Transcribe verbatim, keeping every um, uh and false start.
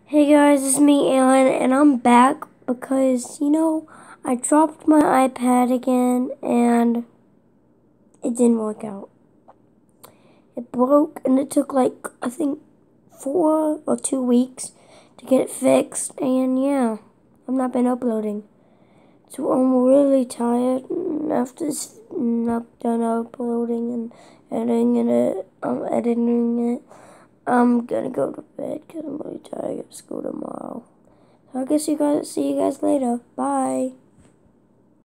Hey guys, it's me, Alan, and I'm back because, you know, I dropped my iPad again and it didn't work out. It broke and it took like, I think, four or two weeks to get it fixed, and yeah, I've not been uploading. So I'm really tired, and after this, not done uploading and editing it, I'm editing it. I'm gonna go to bed because I'm really tired. I got school tomorrow. So I guess you guys see you guys later. Bye.